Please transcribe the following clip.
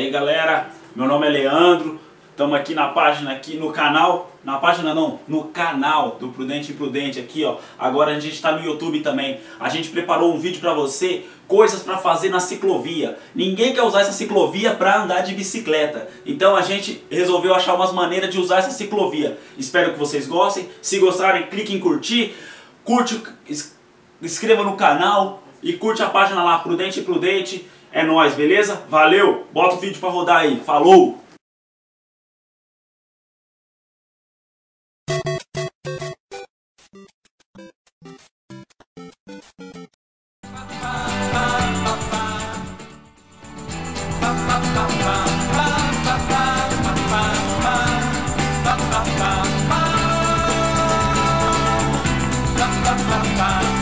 aí galera, meu nome é Leandro, estamos aqui na página, aqui no canal, no canal do Prudente Imprudente aqui ó. Agora a gente está no YouTube também, a gente preparou um vídeo para você, coisas para fazer na ciclovia. Ninguém quer usar essa ciclovia para andar de bicicleta, então a gente resolveu achar umas maneiras de usar essa ciclovia. Espero que vocês gostem, se gostarem clique em curtir, inscreva no canal e curte a página lá, Prudente Imprudente. É nóis, beleza? Valeu! Bota o vídeo pra rodar aí. Falou! Bye.